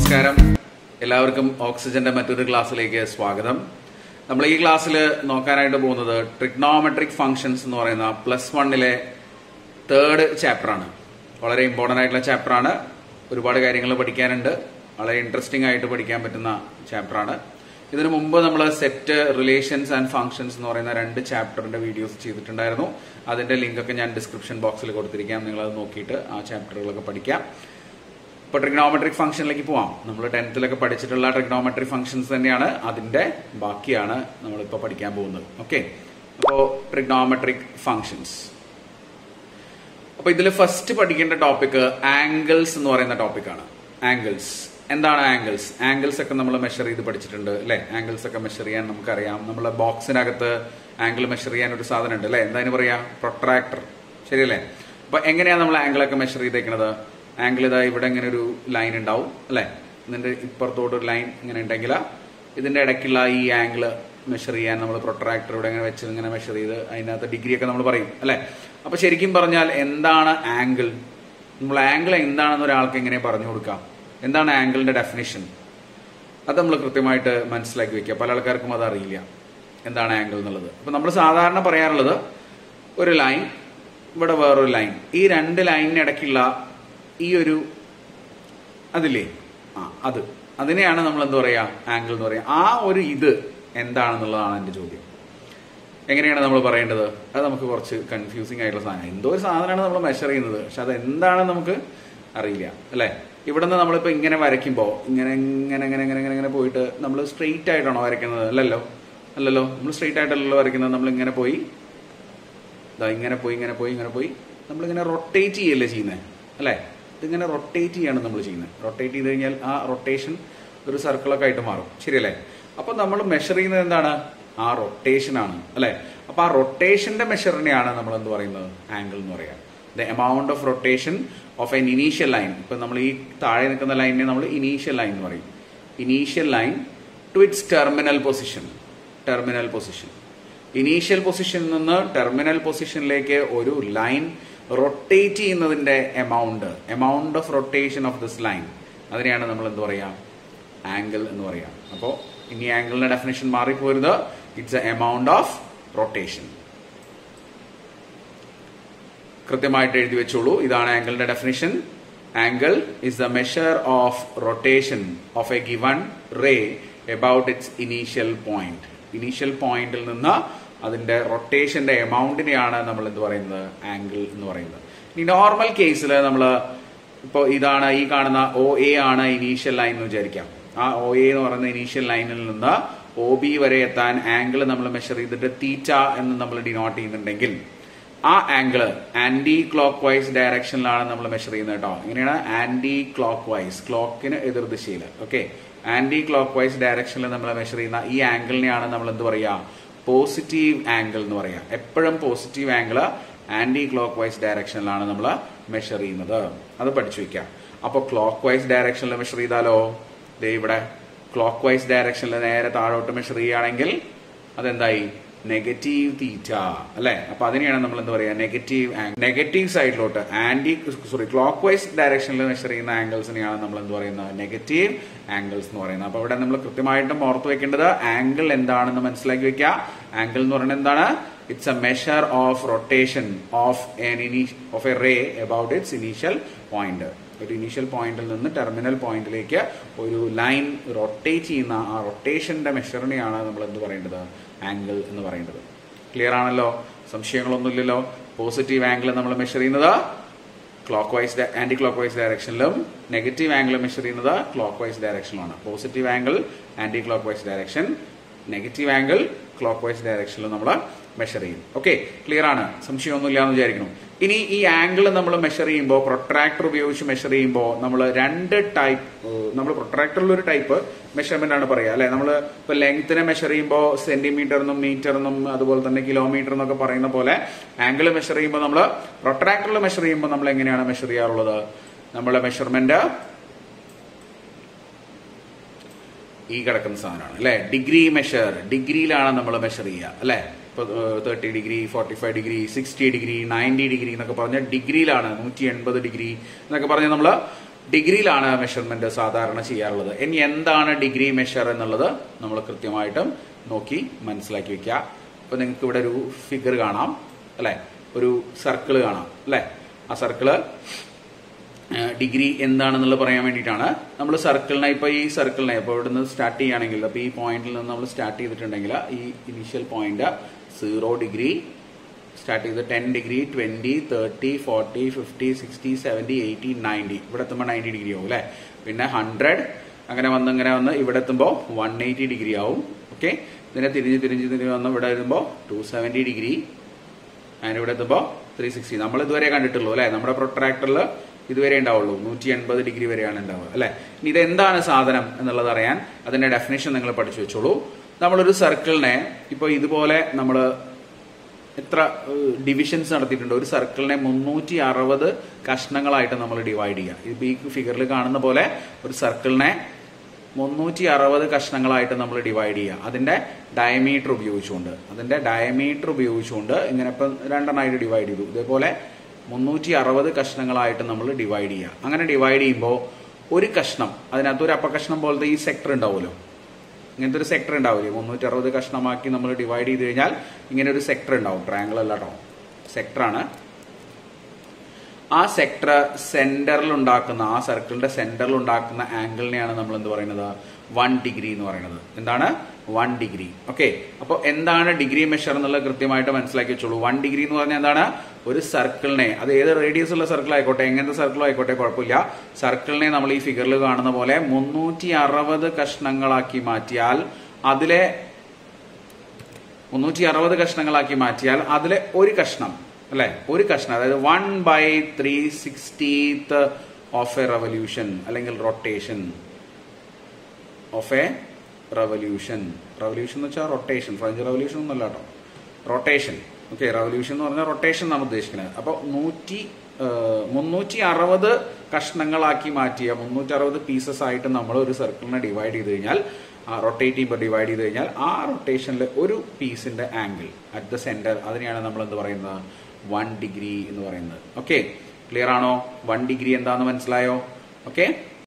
നമസ്കാരം, എല്ലാവർക്കും ഓക്സിജന്റെ മറ്റൊരു ക്ലാസ്സിലേക്ക് സ്വാഗതം. നമ്മൾ ഈ ക്ലാസ്സിൽ നോക്കാനായിട്ട് പോകുന്നത് ട്രിഗ്നോമെട്രിക് ഫംഗ്ഷൻസ് എന്ന് പറയുന്ന +1 തേർഡ് ചാപ്റ്ററാണ്. വളരെ ഇമ്പോർട്ടൻ്റ് ആയിട്ടുള്ള ചാപ്റ്ററാണ്. ഒരുപാട് കാര്യങ്ങൾ പഠിക്കാനുണ്ട്. വളരെ ഇൻട്രസ്റ്റിംഗ് ആയിട്ട് പഠിക്കാൻ പറ്റുന്ന ചാപ്റ്ററാണ്. ഇതിനു മുമ്പ് നമ്മൾ സെറ്റ്, റിലേഷൻസ് ആൻഡ് ഫംഗ്ഷൻസ് എന്ന് പറയുന്ന 2 ചാപ്റ്ററിന്റെ വീഡിയോസ് ചെയ്തിട്ടുണ്ടായിരുന്നു. അതിന്റെ ലിങ്കൊക്കെ ഞാൻ ഡിസ്ക്രിപ്ഷൻ ബോക്സിൽ കൊടുത്തിരിക്കാം. നിങ്ങളത് നോക്കിയിട്ട് ആ ചാപ്റ്ററുകളൊക്കെ പഠിക്കാം. ഇപ്പോൾ ട്രിഗ്നോമെട്രിക് ഫംഗ്ഷനിലേക്ക് പോവാം. നമ്മൾ 10th പഠിച്ചിട്ടുള്ള ട്രിഗ്നോമെട്രിക് ഫംഗ്ഷൻസ് തന്നെയാണ്. അതിന്റെ ബാക്കിയാണ് നമ്മളിപ്പോൾ പഠിക്കാൻ പോകുന്നത്. ഓക്കെ, അപ്പോൾ ട്രിഗ്നോമെട്രിക് ഫംഗ്ഷൻസ്. അപ്പോൾ ഇതിൽ ഫസ്റ്റ് പഠിക്കേണ്ട ടോപ്പിക് ആംഗിൾസ് എന്ന് പറയുന്ന ടോപ്പിക്കാണ്. ആംഗിൾസ് എന്താണ്? ആംഗിൾസ് ഒക്കെ നമ്മൾ മെഷർ ചെയ്ത് പഠിച്ചിട്ടുണ്ട് അല്ലെ? ആംഗിൾസ് ഒക്കെ മെഷർ ചെയ്യാൻ നമുക്കറിയാം. നമ്മളെ ബോക്സിനകത്ത് ആംഗിൾ മെഷർ ചെയ്യാൻ ഒരു സാധനം ഉണ്ട് അല്ലെ? എന്താ പറയാ? പ്രൊട്രാക്ടർ, ശരിയല്ലേ? അപ്പൊ എങ്ങനെയാണ് നമ്മൾ ആംഗിളൊക്കെ മെഷർ ചെയ്തേക്കുന്നത്? ആംഗിൾ ഇതാ ഇവിടെ ഇങ്ങനെ ഒരു ലൈൻ ഉണ്ടാവും അല്ലെ? ഇതിന്റെ ഇപ്പുറത്തോട്ട് ഒരു ലൈൻ ഇങ്ങനെ ഉണ്ടെങ്കിൽ ഇതിന്റെ ഇടയ്ക്കുള്ള ഈ ആംഗിൾ മെഷർ ചെയ്യാൻ നമ്മൾ പ്രൊട്രാക്ടർ ഇവിടെ ഇങ്ങനെ വെച്ച് ഇങ്ങനെ മെഷർ ചെയ്ത് അതിനകത്ത് ഡിഗ്രി ഒക്കെ നമ്മൾ പറയും അല്ലെ? അപ്പൊ ശരിക്കും പറഞ്ഞാൽ എന്താണ് ആംഗിൾ? നമ്മൾ ആംഗിൾ എന്താണെന്ന് ഒരാൾക്ക് എങ്ങനെ പറഞ്ഞു കൊടുക്കാം? എന്താണ് ആംഗിളിന്റെ ഡെഫിനിഷൻ? അത് നമ്മൾ കൃത്യമായിട്ട് മനസ്സിലാക്കി വെക്കുക. പല ആൾക്കാർക്കും അത് അറിയില്ല എന്താണ് ആംഗിൾ എന്നുള്ളത്. അപ്പൊ നമ്മൾ സാധാരണ പറയാറുള്ളത് ഒരു ലൈൻ, ഇവിടെ വേറൊരു ലൈൻ, ഈ 2 ലൈനിന് ഇടയ്ക്കുള്ള ഈ ഒരു അതില്ലേ, അതിനെയാണ് നമ്മൾ എന്താ പറയാ? ആംഗിൾ എന്ന് പറയാ. ആ ഒരു ഇത് എന്താണെന്നുള്ളതാണ് എന്റെ ചോദ്യം. എങ്ങനെയാണ് നമ്മൾ പറയേണ്ടത്? അത് നമുക്ക് കുറച്ച് കൺഫ്യൂസിങ് ആയിട്ടുള്ള സാധനം. എന്തോ ഒരു സാധനമാണ് നമ്മൾ മെഷർ ചെയ്യുന്നത്, പക്ഷെ അത് എന്താണെന്ന് നമുക്ക് അറിയില്ല അല്ലെ? ഇവിടെ നിന്ന് നമ്മളിപ്പോ ഇങ്ങനെ വരയ്ക്കുമ്പോൾ ഇങ്ങനെ ഇങ്ങനെ ഇങ്ങനെ ഇങ്ങനെ ഇങ്ങനെ ഇങ്ങനെ പോയിട്ട് നമ്മൾ സ്ട്രെയിറ്റ് ആയിട്ടാണോ വരയ്ക്കുന്നത്? അല്ലല്ലോ. നമ്മൾ സ്ട്രെയിറ്റ് ആയിട്ടല്ലല്ലോ വരയ്ക്കുന്നത്. നമ്മൾ ഇങ്ങനെ പോയി ഇങ്ങനെ പോയി നമ്മളിങ്ങനെ റൊട്ടേറ്റ് ചെയ്യല്ലേ ചെയ്യുന്നത് അല്ലെ? ഇതിങ്ങനെ റൊട്ടേറ്റ് ചെയ്യാണ് നമ്മൾ ചെയ്യുന്നത്. റൊട്ടേറ്റ് ചെയ്ത് കഴിഞ്ഞാൽ ആ റൊട്ടേഷൻ ഒരു സർക്കിളൊക്കെ ആയിട്ട് മാറും, ശരിയല്ലേ? അപ്പൊ നമ്മൾ മെഷർ ചെയ്യുന്നത് എന്താണ്? ആ റൊട്ടേഷൻ ആണ് അല്ലെ? അപ്പൊ ആ റൊട്ടേഷന്റെ മെഷറിനെയാണ് നമ്മൾ എന്ത് പറയുന്നത്? ആംഗിൾ എന്ന് പറയാം. The amount of rotation of an initial line. ഇപ്പൊ നമ്മൾ ഈ താഴെ നിൽക്കുന്ന ലൈനിനെ നമ്മൾ ഇനീഷ്യൽ ലൈൻ എന്ന് പറയും. Initial line to it's terminal position. Initial പൊസിഷനിൽ നിന്ന് ടെർമിനൽ പൊസിഷനിലേക്ക് ഒരു ലൈൻ റൊട്ടേറ്റ് ചെയ്യുന്നതിന്റെ amount of rotation of this line, അതിനെയാണ് നമ്മൾ എന്ത് പറയാ? ആംഗിൾ എന്ന് പറയാം. അപ്പോ ഇനി ആംഗിളിന്റെ ഡെഫിനേഷൻ മാറിപ്പോരുത്. It's a amount of rotation. കൃത്യമായിട്ട് എഴുതി വെച്ചോളൂ. ഇതാണ് ആംഗിളിന്റെ definition. Angle is the measure of rotation of a given ray about it's initial point. Initial പോയിന്റിൽ നിന്ന് അതിന്റെ റൊട്ടേഷന്റെ എമൗണ്ടിനെയാണ് നമ്മൾ എന്ത് പറയുന്നത്? ആംഗിൾ എന്ന് പറയുന്നത്. ഈ നോർമൽ കേസിൽ നമ്മൾ ഇപ്പോൾ ഇതാണ് ഈ കാണുന്ന OA ആണ് ഇനീഷ്യൽ ലൈൻ എന്ന് വിചാരിക്കാം. ആ OA എന്ന് പറയുന്ന ഇനീഷ്യൽ ലൈനിൽ നിന്ന് OB വരെ എത്താൻ ആംഗിൾ നമ്മൾ മെഷർ ചെയ്തിട്ട് തീറ്റ എന്ന് നമ്മൾ ഡിനോട്ട് ചെയ്യുന്നുണ്ടെങ്കിൽ ആ ആംഗിൾ ആന്റി ക്ലോക്ക് വൈസ് ഡയറക്ഷനിലാണ് നമ്മൾ മെഷർ ചെയ്യുന്നത് കേട്ടോ. ഇങ്ങനെയാണ് ആന്റി ക്ലോക്ക് വൈസ്, ക്ലോക്കിന് എതിർദിശയിൽ. ഓക്കെ, ആന്റി ക്ലോക്ക് വൈസ് ഡയറക്ഷനിൽ നമ്മൾ മെഷർ ചെയ്യുന്ന ഈ ആംഗിളിനെയാണ് നമ്മൾ എന്ത് പറയാ? പോസിറ്റീവ് ആംഗിൾ എന്ന് പറയാം. എപ്പോഴും positive angle anti clock vice ഡയറക്ഷനിലാണ് നമ്മൾ മെഷർ ചെയ്യുന്നത്. അത് പഠിച്ചു വെക്കാം. അപ്പൊ ക്ലോക്ക് വൈസ് ഡയറക്ഷനിൽ മെഷർ ചെയ്താലോ? ദേ ഇവിടെ ക്ലോക്ക് വൈസ് ഡയറക്ഷനിൽ നേരെ താഴോട്ട് മെഷർ ചെയ്യുകയാണെങ്കിൽ അതെന്തായി? നെഗറ്റീവ് തീറ്റ അല്ലെ? അപ്പൊ അതിനെയാണ് നമ്മൾ എന്താ പറയാ? നെഗറ്റീവ് സൈഡിലോട്ട് ക്ലോക്ക് വൈസ് ഡയറക്ഷനിൽ മെഷർ ചെയ്യുന്ന ആംഗിൾസിനെയാണ് നമ്മൾ എന്ത് പറയുന്നത്? നെഗറ്റീവ് ആംഗിൾസ് എന്ന് പറയുന്നത്. അപ്പൊ ഇവിടെ നമ്മൾ കൃത്യമായിട്ടും ഓർത്ത് വെക്കേണ്ടത് ആംഗിൾ എന്താണെന്ന് മനസ്സിലാക്കി വെക്കുക. ആംഗിൾ എന്ന് പറയുന്നത് എന്താണ്? It's a measure of rotation of a ray about it's initial point. ഒരു ഇനീഷ്യൽ പോയിന്റിൽ നിന്ന് ടെർമിനൽ പോയിന്റിലേക്ക് ഒരു ലൈൻ റൊട്ടേറ്റ് ചെയ്യുന്ന ആ റൊട്ടേഷന്റെ മെഷറിനെയാണ് നമ്മൾ എന്ത് പറയേണ്ടത്? ആംഗിൾ എന്ന് പറയുന്നത്. ക്ലിയർ ആണല്ലോ? സംശയങ്ങളൊന്നുമില്ലല്ലോ? പോസിറ്റീവ് ആംഗിൾ നമ്മൾ മെഷർ ചെയ്യുന്നത് clockwise anticlockwise ഡയറക്ഷനിലും നെഗറ്റീവ് ആംഗിൾ മെഷർ ചെയ്യുന്നത് ക്ലോക്ക് വൈസ് ഡയറക്ഷനിലാണ്. Positive angle anticlockwise direction, negative angle clockwise ഡയറക്ഷനിൽ നമ്മൾ മെഷർ ചെയ്യും. ഓക്കെ, ക്ലിയർ ആണ്? സംശയമൊന്നുമില്ല എന്ന് വിചാരിക്കണം. ഇനി ഈ ആംഗിൾ നമ്മൾ മെഷർ ചെയ്യുമ്പോൾ, പ്രൊട്രാക്ടർ ഉപയോഗിച്ച് മെഷർ ചെയ്യുമ്പോൾ നമ്മൾ 2 ടൈപ്പ്, നമ്മൾ പ്രൊട്രാക്ടറിൽ ഒരു ടൈപ്പ് മെഷർമെന്റ് ആണ് പറയുക അല്ലെ? നമ്മൾ ഇപ്പൊ ലെങ്ത്തിനെ മെഷർ ചെയ്യുമ്പോൾ സെന്റിമീറ്റർ എന്നും മീറ്റർ എന്നും അതുപോലെ തന്നെ കിലോമീറ്റർ എന്നൊക്കെ പറയുന്ന പോലെ ആംഗിൾ മെഷർ ചെയ്യുമ്പോൾ നമ്മൾ പ്രൊട്രാക്ടറിൽ മെഷർ ചെയ്യുമ്പോൾ നമ്മൾ എങ്ങനെയാണ് മെഷർ ചെയ്യാറുള്ളത്? നമ്മളെ മെഷർമെന്റ് ഈ കിടക്കുന്ന സാധനമാണ് അല്ലെ? ഡിഗ്രി മെഷർ, ഡിഗ്രിയിലാണ് നമ്മൾ മെഷർ ചെയ്യുക അല്ലെ? 30 ഡിഗ്രി, 45 ഡിഗ്രി, 60 ഡിഗ്രി, 90 ഡിഗ്രി എന്നൊക്കെ പറഞ്ഞ ഡിഗ്രിയിലാണ്, 180 ഡിഗ്രി എന്നൊക്കെ പറഞ്ഞ് നമ്മൾ ഡിഗ്രിയിലാണ് മെഷർമെന്റ് സാധാരണ ചെയ്യാറുള്ളത്. ഇനി എന്താണ് ഡിഗ്രി മെഷർ എന്നുള്ളത് നമ്മൾ കൃത്യമായിട്ടും നോക്കി മനസ്സിലാക്കി വെക്കുക. അപ്പൊ നിങ്ങൾക്ക് ഇവിടെ ഒരു ഫിഗർ കാണാം അല്ലെ, ഒരു സർക്കിൾ കാണാം അല്ലെ. ആ സർക്കിള് ഡിഗ്രി എന്താണെന്നുള്ളത് പറയാൻ വേണ്ടിയിട്ടാണ്. നമ്മൾ സർക്കിളിനെ ഇപ്പോൾ ഇവിടെ നിന്ന് സ്റ്റാർട്ട് ചെയ്യുകയാണെങ്കിൽ, അപ്പോൾ ഈ പോയിന്റിൽ നിന്ന് നമ്മൾ സ്റ്റാർട്ട് ചെയ്തിട്ടുണ്ടെങ്കിൽ ഈ ഇനീഷ്യൽ പോയിന്റ് 0 ഡിഗ്രി സ്റ്റാർട്ട് ചെയ്ത് 10 ഡിഗ്രി 20 30 40 50 60 70 80 90 ഇവിടെ എത്തുമ്പോൾ 90 ഡിഗ്രി ആവും അല്ലെ. പിന്നെ 100 അങ്ങനെ വന്ന് ഇവിടെ എത്തുമ്പോൾ 180 ഡിഗ്രി ആവും. ഓക്കെ, ഇതിനെ തിരിഞ്ഞ് വന്ന് ഇവിടെ വരുമ്പോൾ 270 ഡിഗ്രി ആൻഡ് ഇവിടെ എത്തുമ്പോൾ 360. നമ്മൾ ഇതുവരെ കണ്ടിട്ടുള്ളൂ അല്ലെ. നമ്മുടെ പ്രൊട്രാക്ടറിൽ ഇതുവരെ ഉണ്ടാവുള്ളൂ 180 ഡിഗ്രി വരെയാണ് ഉണ്ടാവുക അല്ലെ. ഇനി ഇതെന്താണ് സാധനം എന്നുള്ളത് അറിയാൻ അതിന്റെ ഡെഫിനേഷൻ നിങ്ങൾ പഠിച്ചു വെച്ചോളൂ. നമ്മളൊരു സർക്കിളിനെ ഇപ്പൊ ഇതുപോലെ നമ്മൾ എത്ര ഡിവിഷൻസ് നടത്തിയിട്ടുണ്ട്. ഒരു സർക്കിളിനെ 360 കഷ്ണങ്ങളായിട്ട് നമ്മൾ ഡിവൈഡ് ചെയ്യുക. ഇപ്പൊ ഈ ഫിഗറിൽ കാണുന്ന പോലെ ഒരു സർക്കിളിനെ 360 കഷ്ണങ്ങളായിട്ട് നമ്മൾ ഡിവൈഡ് ചെയ്യുക. അതിന്റെ ഡയമീറ്റർ ഉപയോഗിച്ചുകൊണ്ട് ഇങ്ങനെ ഇപ്പം 2 ഡിവൈഡ് ചെയ്തു. ഇതേപോലെ 360 കഷ്ണങ്ങളായിട്ട് നമ്മൾ ഡിവൈഡ് ചെയ്യുക. അങ്ങനെ ഡിവൈഡ് ചെയ്യുമ്പോൾ ഒരു കഷ്ണം, അതിനകത്ത് ഒരു അപ്പകഷ്ണം പോലത്തെ ഈ സെക്ടർ ഉണ്ടാവുമല്ലോ, ഇങ്ങനത്തെ ഒരു സെക്ടർ ഉണ്ടാവില്ലേ. 360 കഷ്ണമാക്കി നമ്മൾ ഡിവൈഡ് ചെയ്ത് കഴിഞ്ഞാൽ ഇങ്ങനെ ഒരു സെക്ടർ ഉണ്ടാവും. ട്രയാങ്കിൾ അല്ല കേട്ടോ, സെക്ടറാണ്. ആ സെക്ടർ സെന്ററിൽ ഉണ്ടാക്കുന്ന, ആ സർക്കിളിന്റെ സെന്ററിൽ ഉണ്ടാക്കുന്ന ആംഗിളിനെയാണ് നമ്മൾ എന്ത് പറയുന്നത്, 1 ഡിഗ്രി എന്ന് പറയുന്നത്. എന്താണ് 1 ഡിഗ്രി. ഓക്കെ, അപ്പോൾ എന്താണ് ഡിഗ്രി മെഷർ എന്നുള്ളത് കൃത്യമായിട്ട് മനസ്സിലാക്കി വെച്ചോളൂ. 1 ഡിഗ്രി എന്ന് പറഞ്ഞാൽ എന്താണ്, ഒരു സർക്കിളിനെ, അത് ഏത് റേഡിയസ് ഉള്ള സർക്കിൾ ആയിക്കോട്ടെ, എങ്ങനത്തെ സർക്കിൾ ആയിക്കോട്ടെ കുഴപ്പമില്ല, സർക്കിളിനെ നമ്മൾ ഈ ഫിഗറിൽ കാണുന്ന പോലെ 360 കഷ്ണങ്ങളാക്കി മാറ്റിയാൽ അതിലെ ഒരു കഷ്ണം അല്ലെ, ഒരു കഷ്ണം, അതായത് 1/360th ഓഫ് എ റെവല്യൂഷൻ അല്ലെങ്കിൽ റൊട്ടേഷൻ ഓഫ് എ റെവല്യൂഷൻ എന്ന് വെച്ചാൽ റൊട്ടേഷൻ, ഫ്രഞ്ച് റെവല്യൂഷൻ ഒന്നല്ല കേട്ടോ, റൊട്ടേഷൻ. ഓക്കെ, റെവല്യൂഷൻ എന്ന് പറഞ്ഞാൽ റൊട്ടേഷൻ എന്നാണ് ഉദ്ദേശിക്കുന്നത്. അപ്പോൾ 360 കഷ്ണങ്ങളാക്കി മാറ്റിയ 360 പീസസ് ആയിട്ട് നമ്മൾ ഒരു സർക്കിളിനെ ഡിവൈഡ് ചെയ്ത് കഴിഞ്ഞാൽ, റൊട്ടേറ്റ് ചെയ്യുമ്പോൾ ഡിവൈഡ് ചെയ്ത് കഴിഞ്ഞാൽ ആ റൊട്ടേഷനിലെ ഒരു പീസിന്റെ ആംഗിൾ അറ്റ് ദ സെന്റർ, അതിനെയാണ് നമ്മൾ എന്ത് പറയുന്നത്, 1 ഡിഗ്രി എന്ന് പറയുന്നത്. ഓക്കെ, ക്ലിയർ ആണോ? 1 ഡിഗ്രി എന്താന്ന് മനസ്സിലായോ? ഓക്കെ,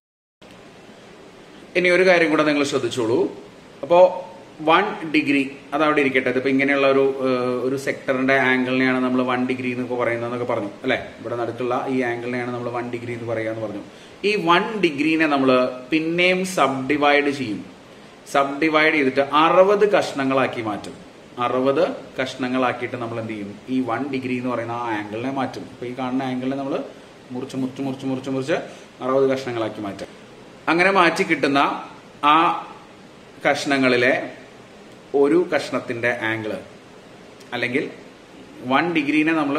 ഇനി ഒരു കാര്യം കൂടെ നിങ്ങൾ ശ്രദ്ധിച്ചോളൂ. അപ്പോ 1 ഡിഗ്രി അതവിടെ ഇരിക്കട്ടെ. ഇതിപ്പോ ഇങ്ങനെയുള്ള ഒരു സെക്ടറിന്റെ ആംഗിളിനെയാണ് നമ്മൾ 1 ഡിഗ്രി എന്നൊക്കെ പറയുന്നതെന്നൊക്കെ പറഞ്ഞു അല്ലെ. ഇവിടെ നടുക്കുള്ള ഈ ആംഗിളിനെയാണ് നമ്മൾ 1 ഡിഗ്രി എന്ന് പറയാന്ന് പറഞ്ഞു. ഈ 1 ഡിഗ്രീനെ നമ്മൾ പിന്നെയും സബ് ഡിവൈഡ് ചെയ്യും. സബ് ഡിവൈഡ് ചെയ്തിട്ട് 60 കഷ്ണങ്ങളാക്കി മാറ്റും. 60 കഷ്ണങ്ങളാക്കിയിട്ട് നമ്മൾ എന്ത് ചെയ്യും, ഈ 1 ഡിഗ്രി എന്ന് പറയുന്ന ആ ആംഗിളിനെ മാറ്റും. ഇപ്പൊ ഈ കാണുന്ന ആംഗിളിനെ നമ്മൾ മുറിച്ച് 60 കഷ്ണങ്ങളാക്കി മാറ്റും. അങ്ങനെ മാറ്റി കിട്ടുന്ന ആ കഷ്ണങ്ങളിലെ ഒരു കഷ്ണത്തിന്റെ ആംഗിള് അല്ലെങ്കിൽ 1 ഡിഗ്രീനെ നമ്മൾ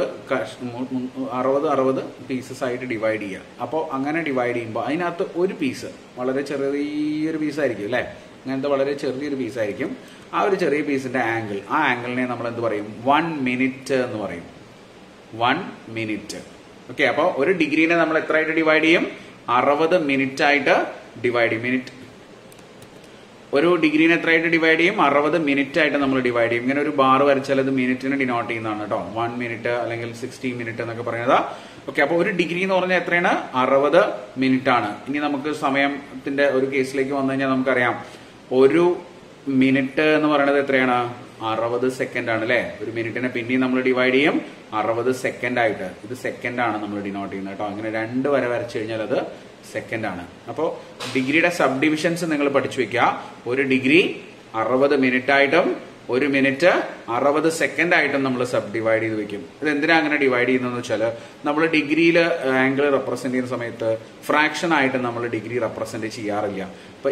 60 പീസസ് ആയിട്ട് ഡിവൈഡ് ചെയ്യുക. അപ്പോൾ അങ്ങനെ ഡിവൈഡ് ചെയ്യുമ്പോൾ അതിനകത്ത് ഒരു പീസ് വളരെ ചെറിയൊരു പീസായിരിക്കും അല്ലെ, അങ്ങനത്തെ വളരെ ചെറിയൊരു പീസായിരിക്കും. ആ ഒരു ചെറിയ പീസിന്റെ ആംഗിൾ, ആ ആംഗിളിനെ നമ്മൾ എന്ത് പറയും, 1 മിനിറ്റ് എന്ന് പറയും. 1 മിനിറ്റ്. ഓക്കെ, അപ്പോൾ ഒരു ഡിഗ്രീനെ നമ്മൾ എത്ര ആയിട്ട് ഡിവൈഡ് ചെയ്യും, 60 മിനിറ്റ് ആയിട്ട് ഡിവൈഡ് ചെയ്യും. ഒരു ഡിഗ്രീനെ എത്രയായിട്ട് ഡിവൈഡ് ചെയ്യും, 60 മിനിറ്റ് ആയിട്ട് നമ്മൾ ഡിവൈഡ് ചെയ്യും. ഇങ്ങനെ ഒരു ബാർ വരച്ചാൽ അത് മിനിറ്റിന് ഡിനോട്ട് ചെയ്യുന്നതാണ് കേട്ടോ. 1 മിനിറ്റ് അല്ലെങ്കിൽ 60 മിനിറ്റ് എന്നൊക്കെ പറയുന്നത്. ഓക്കെ, അപ്പോൾ ഒരു ഡിഗ്രി എന്ന് പറഞ്ഞാൽ എത്രയാണ്, 60 മിനിറ്റ് ആണ്. ഇനി നമുക്ക് സമയത്തിന്റെ ഒരു കേസിലേക്ക് വന്നു കഴിഞ്ഞാൽ നമുക്കറിയാം, ഒരു മിനിറ്റ് എന്ന് പറയുന്നത് എത്രയാണ്, 60 സെക്കൻഡ് ആണ് അല്ലെ. ഒരു മിനിറ്റിനെ പിന്നെയും നമ്മൾ ഡിവൈഡ് ചെയ്യും 60 സെക്കൻഡ് ആയിട്ട്. ഇത് സെക്കൻഡ് ആണ് നമ്മൾ ഡിനോട്ട് ചെയ്യുന്നത് കേട്ടോ. അങ്ങനെ 2 വര വരച്ചു കഴിഞ്ഞാൽ അത് സെക്കൻഡ് ആണ്. അപ്പോൾ ഡിഗ്രിയുടെ സബ് ഡിവിഷൻസ് നിങ്ങൾ പഠിച്ചു വെക്കുക. ഒരു ഡിഗ്രി 60 മിനിറ്റ് ആയിട്ടും ഒരു മിനിറ്റ് 60 സെക്കൻഡ് ആയിട്ടും നമ്മൾ സബ് ഡിവൈഡ് ചെയ്ത് വെക്കും. ഇത് എന്തിനാ അങ്ങനെ ഡിവൈഡ് ചെയ്യുന്നതെന്ന് വെച്ചാൽ, നമ്മൾ ഡിഗ്രിയിൽ ആംഗിൾ റെപ്രസെന്റ് ചെയ്യുന്ന സമയത്ത് ഫ്രാക്ഷൻ ആയിട്ട് നമ്മൾ ഡിഗ്രി റെപ്രസെന്റ് ചെയ്യാറില്ല. ഇപ്പൊ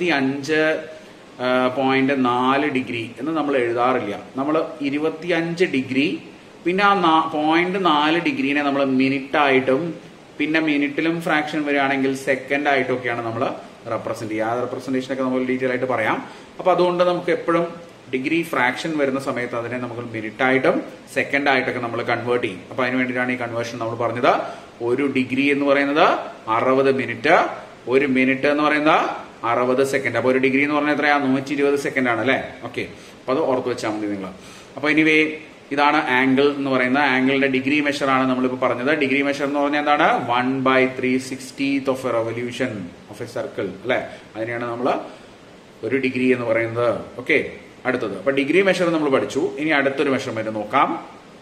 25.4 ഡിഗ്രി എന്ന് നമ്മൾ എഴുതാറില്ല. നമ്മൾ 25 ഡിഗ്രി പിന്നെ ആ 0.4 ഡിഗ്രീനെ നമ്മൾ മിനിറ്റ് ആയിട്ടും പിന്നെ മിനിറ്റിലും ഫ്രാക്ഷൻ വരികയാണെങ്കിൽ സെക്കൻഡ് ആയിട്ടൊക്കെയാണ് നമ്മൾ റെപ്രസെന്റ് ചെയ്യുക. ആ റെപ്രസെന്റേഷനൊക്കെ നമ്മൾ ഡീറ്റെയിൽ ആയിട്ട് പറയാം. അപ്പൊ അതുകൊണ്ട് നമുക്ക് എപ്പോഴും ഡിഗ്രി ഫ്രാക്ഷൻ വരുന്ന സമയത്ത് അതിനെ നമുക്ക് മിനിറ്റ് ആയിട്ടും സെക്കൻഡ് ആയിട്ടൊക്കെ നമ്മൾ കൺവേർട്ട് ചെയ്യും. അപ്പൊ അതിന് വേണ്ടിയിട്ടാണ് ഈ കൺവേർഷൻ നമ്മൾ പറഞ്ഞത്. ഒരു ഡിഗ്രി എന്ന് പറയുന്നത് 60 മിനിറ്റ്, ഒരു മിനിറ്റ് എന്ന് പറയുന്നത് 60 സെക്കൻഡ്. അപ്പൊ ഒരു ഡിഗ്രി എന്ന് പറഞ്ഞാൽ എത്രയാ, 120 സെക്കൻഡ് ആണ് അല്ലെ. ഓക്കെ, അപ്പൊ അത് ഓർത്ത് വെച്ചാൽ മതി നിങ്ങൾ. അപ്പൊ എനിവേ ഇതാണ് ആംഗിൾ എന്ന് പറയുന്നത്. ആംഗിളിന്റെ ഡിഗ്രി മെഷർ ആണ് നമ്മളിപ്പോൾ പറഞ്ഞത്. ഡിഗ്രി മെഷർ എന്ന് പറഞ്ഞാൽ എന്താണ്? 1/360th of a revolution of a circle അല്ലെ, അതിനെയാണ് നമ്മൾ ഒരു ഡിഗ്രി എന്ന് പറയുന്നത്. ഓക്കെ, അടുത്തത്. അപ്പൊ ഡിഗ്രി മെഷർ നമ്മൾ പഠിച്ചു. ഇനി അടുത്തൊരു മെഷർമെന്റ് നോക്കാം.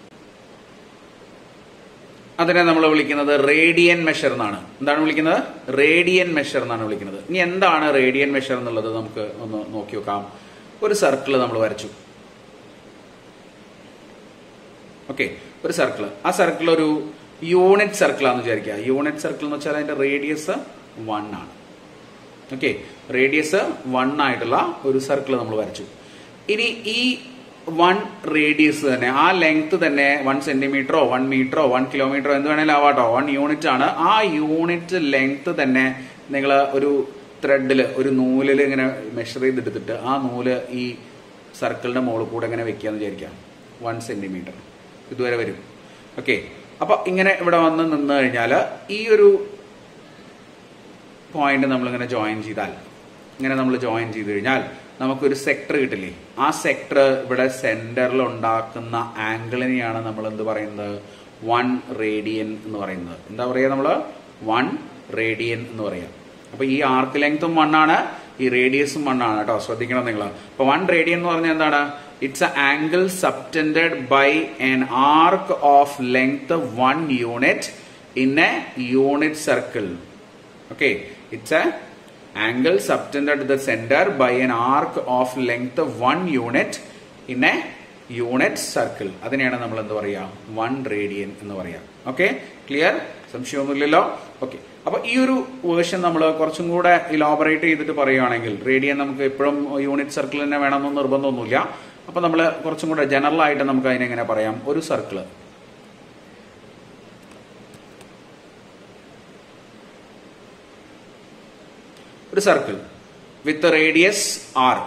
അതിനെ നമ്മൾ വിളിക്കുന്നത് റേഡിയൻ മെഷർ എന്നാണ്. എന്താണ് വിളിക്കുന്നത്? റേഡിയൻ മെഷർ എന്നാണ് വിളിക്കുന്നത്. ഇനി എന്താണ് റേഡിയൻ മെഷർ എന്നുള്ളത് നമുക്ക് ഒന്ന് നോക്കി നോക്കാം. ഒരു സർക്കിൾ നമ്മൾ വരച്ചു. ഓക്കെ, ഒരു സർക്കിൾ. ആ സർക്കിൾ ഒരു യൂണിറ്റ് സർക്കിൾ ആണെന്ന് വിചാരിക്കുക. യൂണിറ്റ് സർക്കിൾ എന്ന് വെച്ചാൽ അതിന്റെ റേഡിയസ് 1 ആണ്. ഓക്കെ, റേഡിയസ് 1 ആയിട്ടുള്ള ഒരു സർക്കിൾ നമ്മൾ വരച്ചു. ഇനി ഈ 1 റേഡിയസ് തന്നെ, ആ ലെങ്ത് തന്നെ 1 സെന്റിമീറ്ററോ 1 മീറ്ററോ 1 കിലോമീറ്ററോ എന്ത് വേണേലും ആവാട്ടോ, 1 യൂണിറ്റ് ആണ്. ആ യൂണിറ്റ് ലെങ്ത് തന്നെ നിങ്ങൾ ഒരു ത്രെഡിൽ, ഒരു നൂലിൽ ഇങ്ങനെ മെഷർ ചെയ്തെടുത്തിട്ട് ആ നൂല് ഈ സർക്കിളിന്റെ മുകളിൽ കൂടെ ഇങ്ങനെ വെക്കാന്ന് വിചാരിക്കാം. 1 സെന്റിമീറ്റർ ഇതുവരെ വരും. ഓക്കെ, അപ്പൊ ഇങ്ങനെ ഇവിടെ വന്ന് നിന്ന് കഴിഞ്ഞാൽ ഈ ഒരു പോയിന്റ് നമ്മളിങ്ങനെ ജോയിൻ ചെയ്താൽ, ഇങ്ങനെ നമ്മൾ ജോയിൻ ചെയ്ത് കഴിഞ്ഞാൽ നമുക്കൊരു സെക്ടർ കിട്ടില്ലേ? ആ സെക്ടർ ഇവിടെ സെന്ററിൽ ഉണ്ടാക്കുന്ന ആംഗിളിനെയാണ് നമ്മൾ എന്ത് പറയുന്നത്? 1 റേഡിയൻ എന്ന് പറയുന്നത്. എന്താ പറയുക? നമ്മൾ 1 റേഡിയൻ എന്ന് പറയാം. അപ്പൊ ഈ ആർക്ക് ലെങ്തും 1 ആണ്, ഈ റേഡിയസും 1 ആണ് കേട്ടോ, ശ്രദ്ധിക്കണം നിങ്ങൾ. അപ്പൊ 1 റേഡിയൻ എന്ന് പറഞ്ഞാൽ എന്താണ്? It's a angle subtended by an arc of length 1 unit in a unit circle. Okay, it's a angle subtended at the center by an arc of length 1 unit in a unit circle. അതിനെയാണ് നമ്മൾ എന്ത് പറയാ? 1 radian എന്ന് പറയാം. Okay, clear? സംശയമൊന്നുമില്ലല്ലോ. Okay, അപ്പൊ ഈ ഒരു version നമ്മൾ കുറച്ചും കൂടെ ഇലോബറേറ്റ് ചെയ്തിട്ട് പറയുകയാണെങ്കിൽ, റേഡിയൻ നമുക്ക് എപ്പോഴും യൂണിറ്റ് സർക്കിൾ തന്നെ വേണമെന്നൊന്നും നിർബന്ധമൊന്നുമില്ല. അപ്പൊ നമ്മൾ കുറച്ചും കൂടെ ജനറൽ ആയിട്ട് നമുക്ക് അതിനെങ്ങനെ പറയാം? ഒരു സർക്കിള്, ഒരു circle with radius r.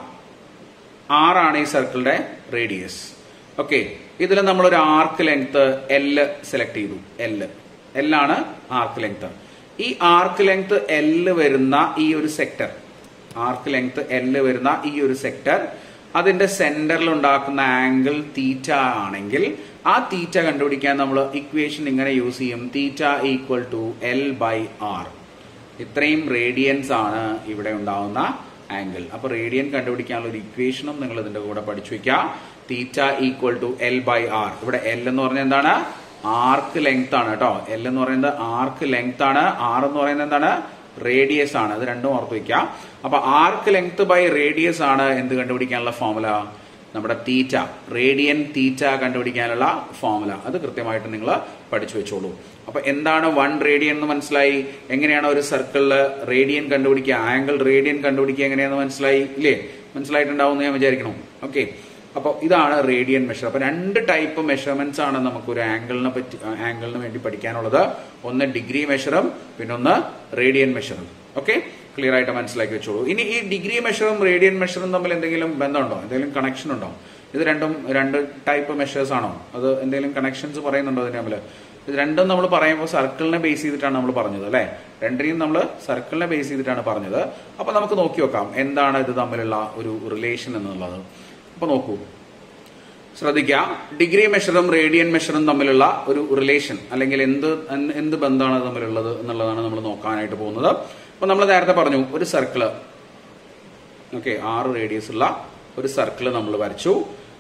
r ആണ് ഈ സർക്കിളിന്റെ റേഡിയസ്. ഓക്കെ, ഇതിൽ നമ്മളൊരു ആർക്ക് ലെങ്ത് L സെലക്ട് ചെയ്തു. L ആണ് ആർക്ക് ലെങ്ത്. ഈ ആർക്ക് ലെങ്ത് L വരുന്ന ഈ ഒരു സെക്ടർ, ആർക്ക് ലെങ്ത് L വരുന്ന ഈ ഒരു സെക്ടർ, അതിന്റെ സെന്ററിൽ ഉണ്ടാക്കുന്ന ആംഗിൾ തീറ്റ ആണെങ്കിൽ ആ തീറ്റ കണ്ടുപിടിക്കാൻ നമ്മൾ ഇക്വേഷൻ ഇങ്ങനെ യൂസ് ചെയ്യും. Theta equal to L/r. ഇത്രയും റേഡിയൻസ് ആണ് ഇവിടെ ഉണ്ടാവുന്ന ആംഗിൾ. അപ്പൊ റേഡിയൻ കണ്ടുപിടിക്കാനുള്ള ഒരു ഇക്വേഷനും നിങ്ങൾ ഇതിന്റെ കൂടെ പഠിച്ചു വെക്കാം. Theta equal to L/r. ഇവിടെ L എന്ന് പറഞ്ഞാൽ എന്താണ്? ആർക്ക് ലെങ്ത് ആണ് കേട്ടോ. L എന്ന് പറയുന്നത് ആർക്ക് ലെങ്ത് ആണ്. R എന്ന് പറയുന്നത് എന്താണ്? റേഡിയസ് ആണ്. അത് രണ്ടും ഓർത്ത് വെക്കാം. അപ്പൊ ആർക്ക് ലെങ്ത് ബൈ റേഡിയസ് ആണ് എന്ത് കണ്ടുപിടിക്കാനുള്ള ഫോർമുല? നമ്മുടെ തീറ്റ, റേഡിയൻ തീറ്റ കണ്ടുപിടിക്കാനുള്ള ഫോർമുല. അത് കൃത്യമായിട്ട് നിങ്ങൾ പഠിച്ചു വെച്ചോളൂ. അപ്പൊ എന്താണ് 1 റേഡിയൻ എന്ന് മനസ്സിലായി? എങ്ങനെയാണ് ഒരു സർക്കിളില് റേഡിയൻ കണ്ടുപിടിക്കുക, ആംഗിൾ റേഡിയൻ കണ്ടുപിടിക്കുക എങ്ങനെയാന്ന് മനസ്സിലായി ഇല്ലേ? മനസ്സിലായിട്ടുണ്ടാവും എന്ന് ഞാൻ വിചാരിക്കണം. ഓക്കെ, അപ്പൊ ഇതാണ് റേഡിയൻ മെഷർ. അപ്പൊ 2 ടൈപ്പ് മെഷർമെന്റ്സ് ആണ് നമുക്ക് ഒരു ആംഗിളിന് വേണ്ടി പഠിക്കാനുള്ളത്. ഒന്ന് ഡിഗ്രി മെഷറും പിന്നെ ഒന്ന് റേഡിയൻ മെഷറും. ഓക്കെ, ക്ലിയർ ആയിട്ട് മനസ്സിലാക്കി വെച്ചോളൂ. ഇനി ഈ ഡിഗ്രി മെഷറും റേഡിയൻ മെഷറും തമ്മിൽ എന്തെങ്കിലും ബന്ധമുണ്ടോ? എന്തെങ്കിലും കണക്ഷൻ ഉണ്ടോ? ഇത് രണ്ടും 2 ടൈപ്പ് മെഷേഴ്സ് ആണോ? അത് എന്തെങ്കിലും കണക്ഷൻസ് പറയുന്നുണ്ടോ ഇതിന് തമ്മിൽ? ഇത് രണ്ടും നമ്മൾ പറയുമ്പോൾ സർക്കിളിനെ ബേസ് ചെയ്തിട്ടാണ് നമ്മൾ പറഞ്ഞത് അല്ലെ. രണ്ടിനെയും നമ്മൾ സർക്കിളിനെ ബേസ് ചെയ്തിട്ടാണ് പറഞ്ഞത്. അപ്പൊ നമുക്ക് നോക്കി നോക്കാം എന്താണ് ഇത് തമ്മിലുള്ള ഒരു റിലേഷൻ എന്നുള്ളത്. അപ്പൊ നോക്കൂ, ശ്രദ്ധിക്കുക. ഡിഗ്രി മെഷറും റേഡിയൻ മെഷറും തമ്മിലുള്ള ഒരു റിലേഷൻ അല്ലെങ്കിൽ എന്ത് ബന്ധമാണ് തമ്മിലുള്ളത് എന്നുള്ളതാണ് നമ്മൾ നോക്കാനായിട്ട് പോകുന്നത്. അപ്പൊ നമ്മൾ നേരത്തെ പറഞ്ഞു ഒരു സർക്കിള്, ഓക്കെ, 6 റേഡിയസ് ഉള്ള ഒരു സർക്കിള് നമ്മൾ വരച്ചു.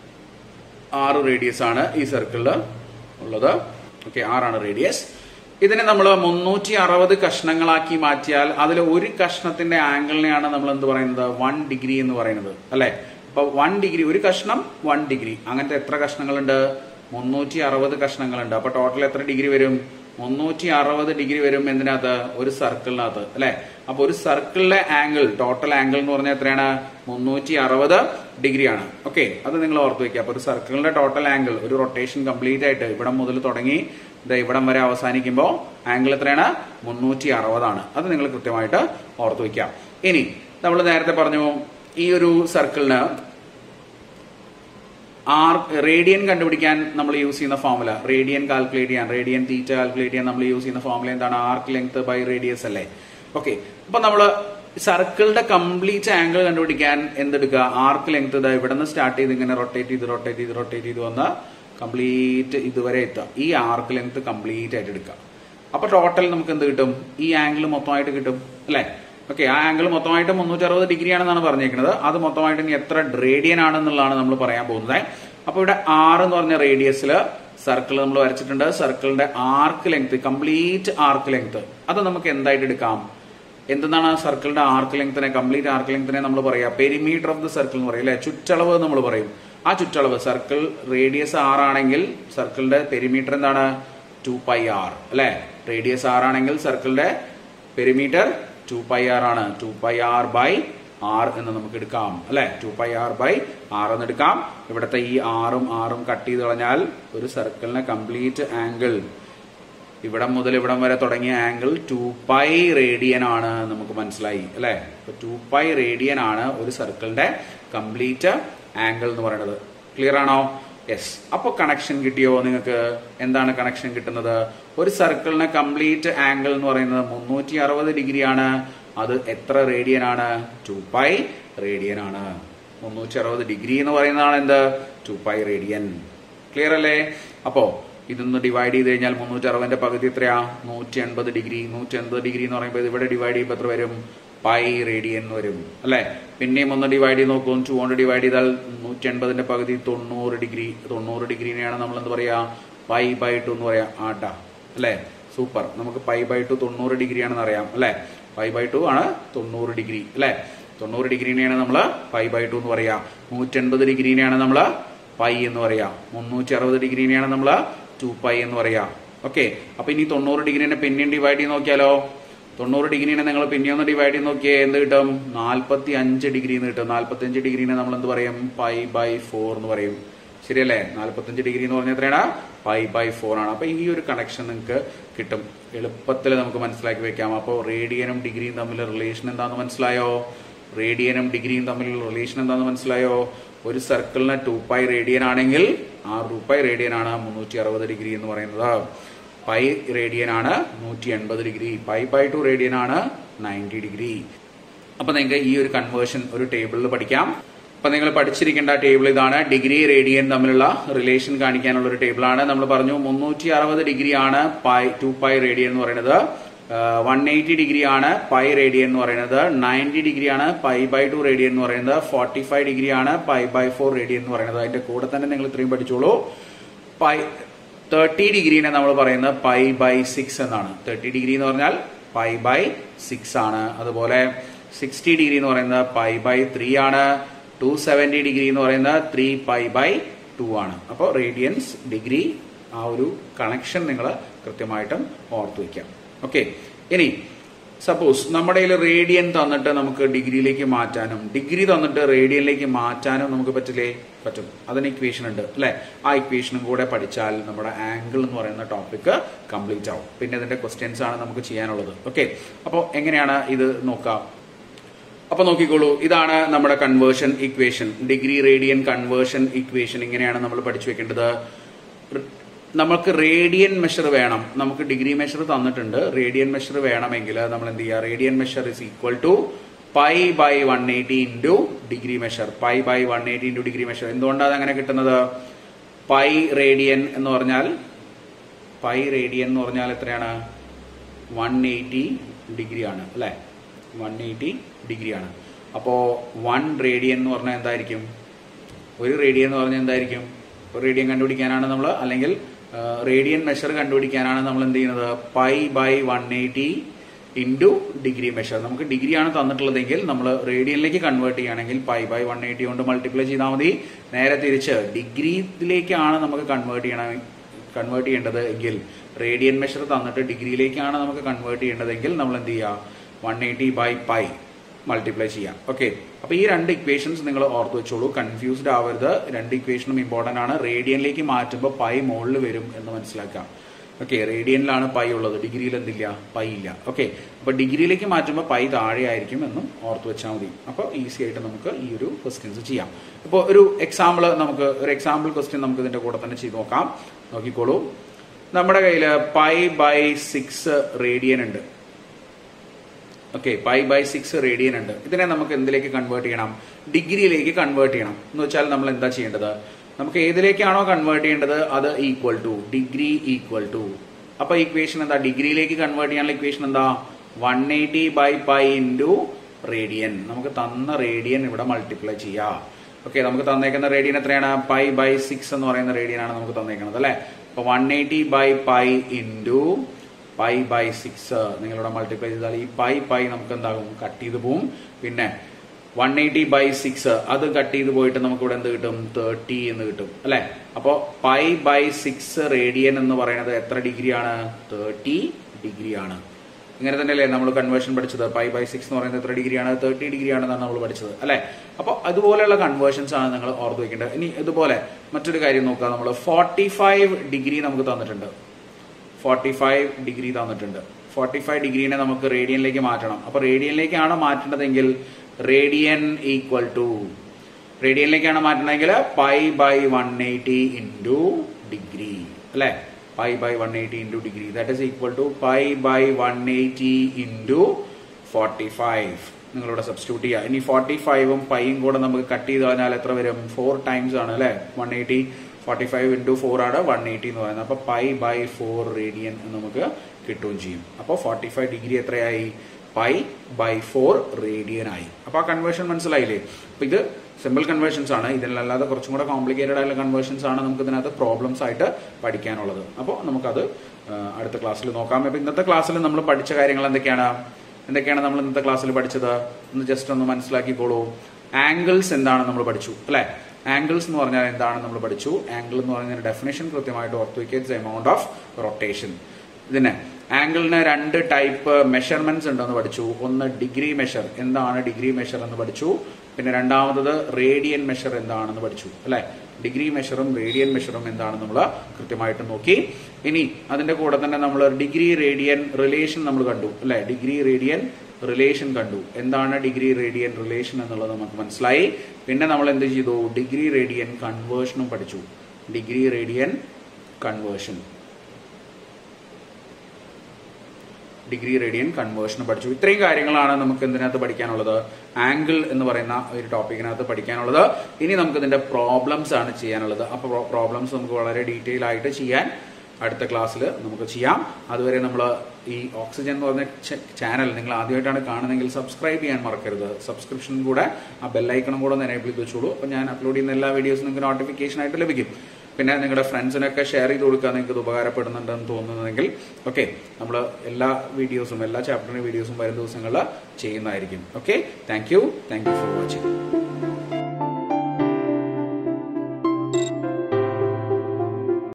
6 റേഡിയസ് ആണ് ഈ സർക്കിളില് ഉള്ളത്. ഓക്കെ, 6 ആണ് റേഡിയസ്. ഇതിനെ നമ്മൾ 360 കഷ്ണങ്ങളാക്കി മാറ്റിയാൽ അതിൽ ഒരു കഷ്ണത്തിന്റെ ആംഗിളിനെയാണ് നമ്മൾ എന്ത് പറയുന്നത്? 1 ഡിഗ്രി എന്ന് പറയുന്നത് അല്ലെ. അപ്പൊ 1 ഡിഗ്രി, ഒരു കഷ്ണം 1 ഡിഗ്രി. അങ്ങനത്തെ എത്ര കഷ്ണങ്ങളുണ്ട്? 360 കഷ്ണങ്ങളുണ്ട്. അപ്പൊ ടോട്ടൽ എത്ര ഡിഗ്രി വരും? 360 ഡിഗ്രി വരും. എന്തിനകത്ത്? ഒരു സർക്കിളിനകത്ത് അല്ലെ. അപ്പൊ ഒരു സർക്കിളിലെ ആംഗിൾ, ടോട്ടൽ ആംഗിൾ എന്ന് പറഞ്ഞാൽ എത്രയാണ്? 360 ഡിഗ്രിയാണ്. ഓക്കെ, അത് നിങ്ങൾ ഓർത്ത് വെക്കുക. അപ്പൊ ഒരു സർക്കിളിന്റെ ടോട്ടൽ ആംഗിൾ, ഒരു റൊട്ടേഷൻ കംപ്ലീറ്റ് ആയിട്ട് ഇവിടം മുതൽ തുടങ്ങി ഇവിടം വരെ അവസാനിക്കുമ്പോൾ ആംഗിൾ എത്രയാണ്? 360 ആണ്. അത് നിങ്ങൾ കൃത്യമായിട്ട് ഓർത്ത് വെക്കാം. ഇനി നമ്മൾ നേരത്തെ പറഞ്ഞു ഈ ഒരു സർക്കിളിന് റേഡിയൻ കണ്ടുപിടിക്കാൻ നമ്മൾ യൂസ് ചെയ്യുന്ന ഫോർമുല, റേഡിയൻ കാൽക്കുലേറ്റ് ചെയ്യാൻ, റേഡിയൻ തീറ്റ കാൽക്കുലേറ്റ് ചെയ്യാൻ നമ്മൾ യൂസ് ചെയ്യുന്ന ഫോർമുല എന്താണ്? ആർക്ക് ലെങ്ത് ബൈ റേഡിയസ് അല്ലേ. ഓക്കെ, അപ്പൊ നമ്മള് സർക്കിളിന്റെ കംപ്ലീറ്റ് ആംഗിൾ കണ്ടുപിടിക്കാൻ എന്തെടുക്കുക? ആർക്ക് ലെങ്ത് ഇവിടെ നിന്ന് സ്റ്റാർട്ട് ചെയ്ത് ഇങ്ങനെ റൊട്ടേറ്റ് ചെയ്ത് വന്ന് കംപ്ലീറ്റ് ഇതുവരെ എത്തുക. ഈ ആർക്ക് ലെങ്ത് കംപ്ലീറ്റ് ആയിട്ട് എടുക്കുക. അപ്പൊ ടോട്ടൽ നമുക്ക് എന്ത് കിട്ടും? ഈ ആംഗിൾ മൊത്തമായിട്ട് കിട്ടും അല്ലെ? ഓക്കെ, ആ ആംഗിൾ മൊത്തമായിട്ട് 360 ഡിഗ്രി ആണെന്നാണ് പറഞ്ഞേക്കുന്നത്. അത് മൊത്തമായിട്ട് ഇനി എത്ര റേഡിയൻ ആണെന്നുള്ളതാണ് നമ്മൾ പറയാൻ പോകുന്നത്. അപ്പൊ ഇവിടെ 6 എന്ന് പറഞ്ഞ റേഡിയസിൽ സർക്കിൾ നമ്മൾ വരച്ചിട്ടുണ്ട്. സർക്കിളിന്റെ arc length, complete arc length, അത് നമുക്ക് എന്തായിട്ട് എടുക്കാം? എന്താണ് സർക്കിളിന്റെ ആർക്ക് ലെങ്തിനെ, കംപ്ലീറ്റ് ആർക്ക് ലെങ്തിനെ നമ്മൾ പറയാ പെരിമീറ്റർ ഓഫ് ദ സർക്കിൾ എന്ന് പറയും അല്ലെ? ചുറ്റളവ് നമ്മൾ പറയും. ആ ചുറ്റളവ്, സർക്കിൾ റേഡിയസ് 6 ആണെങ്കിൽ സർക്കിളിന്റെ പെരിമീറ്റർ എന്താണ്? 2πr അല്ലെ? റേഡിയസ് 6 ആണെങ്കിൽ സർക്കിളിന്റെ പെരിമീറ്റർ 2πr ആണ്. 2πr ബൈ r എന്ന് നമുക്ക് എടുക്കാം അല്ലെ? 2πr ബൈ r എന്ന് എടുക്കാം. ഇവിടുത്തെ ഈ ആറും കട്ട് ചെയ്ത് കളഞ്ഞാൽ ഒരു സർക്കിളിന്റെ കംപ്ലീറ്റ് ആംഗിൾ, ഇവിടം മുതൽ ഇവിടം വരെ തുടങ്ങിയ ആംഗിൾ 2π റേഡിയൻ ആണ്. നമുക്ക് മനസ്സിലായി അല്ലെ? 2π റേഡിയൻ ആണ് ഒരു സർക്കിളിന്റെ കംപ്ലീറ്റ് ആംഗിൾ എന്ന് പറയുന്നത്. ക്ലിയർ ആണോ? യെസ്. അപ്പൊ കണക്ഷൻ കിട്ടിയോ നിങ്ങൾക്ക്? എന്താണ് കണക്ഷൻ കിട്ടുന്നത്? ഒരു സർക്കിളിന് കംപ്ലീറ്റ് ആംഗിൾ എന്ന് പറയുന്നത് 360 ഡിഗ്രി ആണ്. അത് എത്ര റേഡിയൻ ആണ്? 2π റേഡിയൻ ആണ്. 360 ഡിഗ്രി എന്ന് പറയുന്നതാണ് എന്ത്? 2π റേഡിയൻ. ക്ലിയർ അല്ലേ? അപ്പോ ഇതൊന്ന് ഡിവൈഡ് ചെയ്ത് കഴിഞ്ഞാൽ 360ന്റെ പകുതി എത്രയാ? 180 ഡിഗ്രി. 180 ഡിഗ്രി എന്ന് പറയുമ്പോൾ ഇവിടെ ഡിവൈഡ് ചെയ്യുമ്പോൾ എത്ര വരും? പൈ റേഡിയൻ വരും അല്ലെ? പിന്നെയും ഒന്ന് ഡിവൈഡ് ചെയ്ത് നോക്കും. 2 കൊണ്ട് ഡിവൈഡ് ചെയ്താൽ 180ന്റെ പകുതി 90 ഡിഗ്രി. 90 ഡിഗ്രീനെയാണ് നമ്മൾ എന്ത് പറയാ? പൈ ബൈ 2 എന്ന് പറയാം. ആട്ടാ അല്ലെ? സൂപ്പർ. നമുക്ക് പൈ ബൈ 2 90 ഡിഗ്രി ആണെന്ന് അറിയാം അല്ലെ? പൈ ബൈ 2 ആണ് 90 ഡിഗ്രി അല്ലെ? 90 ഡിഗ്രീനെയാണ് നമ്മൾ പൈ ബൈ 2 എന്ന് പറയാ. 180 ഡിഗ്രീനെയാണ് നമ്മൾ പൈ എന്ന് പറയാ. 360 ഡിഗ്രീനെയാണ് നമ്മൾ 2π എന്ന് പറയാ. ഓക്കെ, അപ്പൊ ഇനി 90 ഡിഗ്രീനെ പിന്നെയും ഡിവൈഡ് ചെയ്ത് നോക്കിയാലോ? 90 ഡിഗ്രീനെ നിങ്ങൾ പിന്നെ ഒന്ന് ഡിവൈഡ് ചെയ്ത് നോക്കിയേ, എന്ത് കിട്ടും? 45 ഡിഗ്രി എന്ന് കിട്ടും. 45 ഡിഗ്രീനെ നമ്മൾ എന്ത് പറയും? പൈ ബൈ 4 എന്ന് പറയും. ശരിയല്ലേ? 45 ഡിഗ്രി എന്ന് പറഞ്ഞാൽ എത്രയാണ്? പൈ ബൈ 4 ആണ്. അപ്പൊ ഈ ഒരു കണക്ഷൻ നിങ്ങൾക്ക് കിട്ടും. എളുപ്പത്തിൽ നമുക്ക് മനസ്സിലാക്കി വെക്കാം. അപ്പോൾ റേഡിയനും ഡിഗ്രിയും തമ്മിലുള്ള റിലേഷൻ എന്താണെന്ന് മനസ്സിലായോ? റേഡിയനും ഡിഗ്രിയും തമ്മിലുള്ള റിലേഷൻ എന്താണെന്ന് മനസ്സിലായോ? ഒരു സർക്കിളിന് 2π റേഡിയൻ ആണെങ്കിൽ ആ 2π റേഡിയൻ ആണ് 360 ഡിഗ്രി എന്ന് പറയുന്നത്. പൈ റേഡിയൻ ആണ് 180 ഡിഗ്രി. പൈ ബൈ 2 റേഡിയൻ ആണ് 90 ഡിഗ്രി. അപ്പൊ നിങ്ങൾക്ക് ഈ ഒരു കൺവേർഷൻ ഒരു ടേബിളിൽ പഠിക്കാം. അപ്പൊ നിങ്ങൾ പഠിച്ചിരിക്കേണ്ട ടേബിൾ ഇതാണ്. ഡിഗ്രി റേഡിയൻ തമ്മിലുള്ള റിലേഷൻ കാണിക്കാനുള്ള ഒരു ടേബിളാണ്. നമ്മൾ പറഞ്ഞു 360 ഡിഗ്രി ആണ് 2π റേഡിയൻ എന്ന് പറയുന്നത്. 180 ഡിഗ്രി ആണ് പൈ റേഡിയൻ എന്ന് പറയുന്നത്. 90 ഡിഗ്രി ആണ് പൈ ബൈ 2 റേഡിയൻ എന്ന് പറയുന്നത്. 45 ഡിഗ്രി ആണ് പൈ ബൈ 4 റേഡിയൻ എന്ന് പറയുന്നത്. അതിന്റെ കൂടെ തന്നെ നിങ്ങൾ ഇത്രയും പഠിച്ചോളൂ. 30 ഡിഗ്രീനെ നമ്മൾ പറയുന്നത് പൈ ബൈ 6 എന്നാണ്. 30 ഡിഗ്രി എന്ന് പറഞ്ഞാൽ പൈ ബൈ 6 ആണ്. അതുപോലെ 60 ഡിഗ്രി എന്ന് പറയുന്നത് പൈ ബൈ 3 ആണ്. 270 ഡിഗ്രി എന്ന് പറയുന്നത് 3π ബൈ 2 ആണ്. അപ്പോൾ റേഡിയൻസ്, ഡിഗ്രി, ആ ഒരു കണക്ഷൻ നിങ്ങൾ കൃത്യമായിട്ടും ഓർത്തു വയ്ക്കാം. ഓക്കെ, ഇനി സപ്പോസ് നമ്മുടെ റേഡിയൻ തന്നിട്ട് നമുക്ക് ഡിഗ്രിയിലേക്ക് മാറ്റാനും ഡിഗ്രി തന്നിട്ട് റേഡിയനിലേക്ക് മാറ്റാനും നമുക്ക് പറ്റില്ലേ? പറ്റും. അതിന് ഇക്വേഷൻ ഉണ്ട് അല്ലെ? ആ ഇക്വേഷനും കൂടെ പഠിച്ചാൽ നമ്മുടെ ആംഗിൾ എന്ന് പറയുന്ന ടോപ്പിക് കംപ്ലീറ്റ് ആവും. പിന്നെ ഇതിന്റെ ക്വസ്റ്റ്യൻസ് ആണ് നമുക്ക് ചെയ്യാനുള്ളത്. ഓക്കെ, അപ്പോൾ എങ്ങനെയാണ് ഇത് നോക്കാം? അപ്പൊ നോക്കിക്കോളൂ, ഇതാണ് നമ്മുടെ conversion equation. Degree radian conversion equation ഇങ്ങനെയാണ് നമ്മൾ പഠിച്ചു വെക്കേണ്ടത്. നമുക്ക് റേഡിയൻ മെഷർ വേണം. നമുക്ക് ഡിഗ്രി മെഷർ തന്നിട്ടുണ്ട്. റേഡിയൻ മെഷർ വേണമെങ്കിൽ നമ്മൾ എന്ത് ചെയ്യുക? Radian measure is equal to pi by 180 into degree measure. Pi by 180 into degree measure. എന്തുകൊണ്ടാണ് അങ്ങനെ കിട്ടുന്നത്? പൈ റേഡിയൻ എന്ന് പറഞ്ഞാൽ എത്രയാണ്? 180 ഡിഗ്രി ആണ് അല്ലെ? 180 ഡിഗ്രി ആണ്. അപ്പോ 1 റേഡിയൻ എന്ന് പറഞ്ഞാൽ എന്തായിരിക്കും? ഒരു റേഡിയൻ എന്ന് പറഞ്ഞാൽ എന്തായിരിക്കും? ഒരു റേഡിയൻ കണ്ടുപിടിക്കാനാണ് നമ്മൾ, അല്ലെങ്കിൽ റേഡിയൻ മെഷർ കണ്ടുപിടിക്കാനാണ് നമ്മൾ എന്ത് ചെയ്യുന്നത്? Pi by 180 into degree measure. നമുക്ക് ഡിഗ്രി ആണ് തന്നിട്ടുള്ളതെങ്കിൽ നമ്മൾ റേഡിയനിലേക്ക് കൺവേർട്ട് ചെയ്യുകയാണെങ്കിൽ പൈ ബൈ 180 കൊണ്ട് മൾട്ടിപ്ലൈ ചെയ്താൽ മതി. നേരെ തിരിച്ച് ഡിഗ്രിയിലേക്കാണ് നമുക്ക് കൺവേർട്ട് ചെയ്യേണ്ടത് എങ്കിൽ, റേഡിയൻ മെഷർ തന്നിട്ട് ഡിഗ്രിയിലേക്കാണ് നമുക്ക് കൺവേർട്ട് ചെയ്യേണ്ടതെങ്കിൽ നമ്മൾ എന്ത് ചെയ്യുക? 180 ബൈ പൈ മൾട്ടിപ്ലൈ ചെയ്യാം. ഓക്കെ, അപ്പൊ ഈ രണ്ട് ഇക്വേഷൻസ് നിങ്ങൾ ഓർത്ത് വെച്ചോളൂ. കൺഫ്യൂസ്ഡ് ആവരുത്. രണ്ട് ഇക്വേഷനും ഇമ്പോർട്ടന്റ് ആണ്. റേഡിയനിലേക്ക് മാറ്റുമ്പോൾ പൈ മുകളിൽ വരും എന്ന് മനസ്സിലാക്കാം. ഓക്കെ, റേഡിയനിലാണ് പൈ ഉള്ളത്, ഡിഗ്രിയിൽ എന്തില്ല? പൈ ഇല്ല. ഓക്കെ, അപ്പൊ ഡിഗ്രിയിലേക്ക് മാറ്റുമ്പോൾ പൈ താഴെ ആയിരിക്കും എന്നും ഓർത്ത് വെച്ചാൽ മതി. അപ്പോൾ ഈസി ആയിട്ട് നമുക്ക് ഈ ഒരു ക്വസ്റ്റ്യൻസ് ചെയ്യാം. ഇപ്പോൾ ഒരു എക്സാമ്പിൾ ക്വസ്റ്റ്യൻ നമുക്ക് ഇതിന്റെ കൂടെ തന്നെ ചെയ്ത് നോക്കാം. നോക്കിക്കോളൂ, നമ്മുടെ കയ്യിൽ പൈ ബൈ 6 റേഡിയൻ ഉണ്ട്. ഓക്കെ, പൈ ബൈ 6 റേഡിയൻ ഉണ്ട്. ഇതിനെ നമുക്ക് എന്തിലേക്ക് കൺവേർട്ട് ചെയ്യണം? ഡിഗ്രിയിലേക്ക് കൺവേർട്ട് ചെയ്യണം. എന്ന് വെച്ചാൽ നമ്മൾ എന്താ ചെയ്യേണ്ടത്? നമുക്ക് ഏതിലേക്കാണോ കൺവേർട്ട് ചെയ്യേണ്ടത് അത് equal to degree equal to. അപ്പൊ ഇക്വേഷൻ എന്താ? ഡിഗ്രിയിലേക്ക് കൺവേർട്ട് ചെയ്യാനുള്ള ഇക്വേഷൻ എന്താ? 180/π ഇൻറ്റു റേഡിയൻ. നമുക്ക് തന്ന റേഡിയൻ ഇവിടെ മൾട്ടിപ്ലൈ ചെയ്യാം. ഓക്കെ, നമുക്ക് തന്നേക്കുന്ന റേഡിയൻ എത്രയാണ്? π/6 എന്ന് പറയുന്ന റേഡിയൻ ആണ് നമുക്ക് തന്നേക്കുന്നത് അല്ലെ. അപ്പൊ 180/π ഇൻറ്റു π/6 നിങ്ങളിവിടെ മൾട്ടിപ്ലൈ ചെയ്താൽ ഈ പൈ നമുക്ക് എന്താകും? കട്ട് ചെയ്ത് പോവും. പിന്നെ 180/6 അത് കട്ട് ചെയ്ത് പോയിട്ട് നമുക്ക് ഇവിടെ എന്ത് കിട്ടും? 30 എന്ന് കിട്ടും അല്ലെ. അപ്പോ π/6 റേഡിയൻ എന്ന് പറയുന്നത് എത്ര ഡിഗ്രിയാണ്? 30 ഡിഗ്രിയാണ്. ഇങ്ങനെ തന്നെയല്ലേ നമ്മൾ കൺവേർഷൻ പഠിച്ചത്? π/6 എന്ന് പറയുന്നത് എത്ര ഡിഗ്രിയാണ്? 30 ഡിഗ്രിയാണെന്നാണ് നമ്മൾ പഠിച്ചത് അല്ലെ. അപ്പൊ അതുപോലെയുള്ള കൺവേർഷൻസ് ആണ് നിങ്ങൾ ഓർത്ത് വെക്കേണ്ടത്. ഇനി ഇതുപോലെ മറ്റൊരു കാര്യം നോക്കുക. നമ്മൾ 45 ഡിഗ്രി നമുക്ക് തന്നിട്ടുണ്ട്. 45 ഡിഗ്രി തന്നിട്ടുണ്ട്. 45 ഡിഗ്രീനെ നമുക്ക് റേഡിയനിലേക്ക് മാറ്റണം. അപ്പൊ റേഡിയനിലേക്കാണ് മാറ്റേണ്ടതെങ്കിൽ റേഡിയൻ ഈക്വൽ ടു, റേഡിയനിലേക്കാണ് മാറ്റണമെങ്കിൽ π/180 ഇൻറ്റു ഡിഗ്രി അല്ലെ. π/180 into degree that is equal to π/180 into 45. നിങ്ങളിവിടെ സബ്സ്റ്റിറ്റ്യൂട്ട് ചെയ്യുക. ഇനി 45ഉം പൈയും കൂടെ നമുക്ക് കട്ട് ചെയ്ത് കഴിഞ്ഞാൽ എത്ര വരും? 4 ടൈംസ് ആണ് അല്ലെ. 180 45 ഇൻറ്റു 4 ആണ് 180 എന്ന് പറയുന്നത്. അപ്പൊ π/4 റേഡിയൻ എന്ന് നമുക്ക് കിട്ടുകയും ചെയ്യും. അപ്പോൾ 45 ഡിഗ്രി എത്രയായി? π/4 റേഡിയൻ ആയി. അപ്പൊ ആ കൺവേർഷൻ മനസ്സിലായില്ലേ? അപ്പൊ ഇത് സിമ്പിൾ കൺവേർഷൻസ് ആണ്. ഇതിലല്ലാതെ കുറച്ചും കൂടെ കോംപ്ലിക്കേറ്റഡ് ആയിട്ടുള്ള കൺവേർഷൻസ് ആണ് നമുക്ക് ഇതിനകത്ത് പ്രോബ്ലംസ് ആയിട്ട് പഠിക്കാനുള്ളത്. അപ്പോൾ നമുക്കത് അടുത്ത ക്ലാസ്സിൽ നോക്കാം. അപ്പൊ ഇന്നത്തെ ക്ലാസ്സിൽ നമ്മൾ പഠിച്ച കാര്യങ്ങൾ എന്തൊക്കെയാണ് നമ്മൾ ഇന്നത്തെ ക്ലാസ്സിൽ പഠിച്ചത് ഒന്ന് ജസ്റ്റ് ഒന്ന് മനസ്സിലാക്കിക്കോളൂ. ആംഗിൾസ് എന്താണ് നമ്മൾ പഠിച്ചു അല്ലെ. ആംഗിൾസ് എന്ന് പറഞ്ഞാൽ എന്താണ് നമ്മൾ പഠിച്ചു. ആംഗിൾ എന്ന് പറയുന്ന ഡെഫിനേഷൻ കൃത്യമായിട്ട് ഓർത്ത് വയ്ക്കുക. Amount of rotation. ഇതിന് ആംഗിളിന് 2 ടൈപ്പ് മെഷർമെന്റ്സ് ഉണ്ടെന്ന് പഠിച്ചു. ഒന്ന് ഡിഗ്രി മെഷർ, എന്താണ് ഡിഗ്രി മെഷർ എന്ന് പഠിച്ചു. പിന്നെ രണ്ടാമത്തത് റേഡിയൻ മെഷർ എന്താണെന്ന് പഠിച്ചു അല്ലെ. ഡിഗ്രി മെഷറും റേഡിയൻ മെഷറും എന്താണെന്ന് നമ്മൾ കൃത്യമായിട്ട് നോക്കി. ഇനി അതിന്റെ കൂടെ തന്നെ നമ്മൾ ഡിഗ്രി റേഡിയൻ റിലേഷൻ നമ്മൾ കണ്ടു അല്ലെ. ഡിഗ്രി റേഡിയൻ റിലേഷൻ കണ്ടു. എന്താണ് ഡിഗ്രി റേഡിയൻ റിലേഷൻ എന്നുള്ളത് നമുക്ക് മനസ്സിലായി. പിന്നെ നമ്മൾ എന്ത് ചെയ്തു? ഡിഗ്രി റേഡിയൻ കൺവേർഷനും പഠിച്ചു. ഡിഗ്രി റേഡിയൻ കൺവേർഷൻ പഠിച്ചു. ഇത്രയും കാര്യങ്ങളാണ് നമുക്ക് ഇതിനകത്ത് പഠിക്കാനുള്ളത്. ആംഗിൾ എന്ന് പറയുന്ന ഒരു ടോപ്പിക്കിനകത്ത് പഠിക്കാനുള്ളത്. ഇനി നമുക്ക് ഇതിന്റെ പ്രോബ്ലംസ് ആണ് ചെയ്യാനുള്ളത്. അപ്പൊ പ്രോബ്ലംസ് നമുക്ക് വളരെ ഡീറ്റെയിൽ ആയിട്ട് ചെയ്യാൻ അടുത്ത ക്ലാസ്സിൽ നമുക്ക് ചെയ്യാം. അതുവരെ നമ്മൾ ഈ ഓക്സിജൻ എന്ന് പറഞ്ഞ ചാനൽ നിങ്ങൾ ആദ്യമായിട്ടാണ് കാണുന്നതെങ്കിൽ സബ്സ്ക്രൈബ് ചെയ്യാൻ മറക്കരുത്. സബ്സ്ക്രിപ്ഷൻ കൂടെ ആ ബെല്ലൈക്കണും കൂടെ ഒന്ന് എനേബിൾ ചെയ്ത് വെച്ചോളൂ. അപ്പോൾ ഞാൻ അപ്ലോഡ് ചെയ്യുന്ന എല്ലാ വീഡിയോസും നിങ്ങൾക്ക് നോട്ടിഫിക്കേഷൻ ആയിട്ട് ലഭിക്കും. പിന്നെ നിങ്ങളുടെ ഫ്രണ്ട്സിനൊക്കെ ഷെയർ ചെയ്ത് കൊടുക്കുക നിങ്ങൾക്ക് ഇത് ഉപകാരപ്പെടുന്നുണ്ടെന്ന് തോന്നുന്നതെങ്കിൽ. ഓക്കെ, നമ്മൾ എല്ലാ വീഡിയോസും എല്ലാ ചാപ്റ്ററിന്റെ വീഡിയോസും വരും ദിവസങ്ങളിൽ ചെയ്യുന്നതായിരിക്കും. Okay, thank you for watching.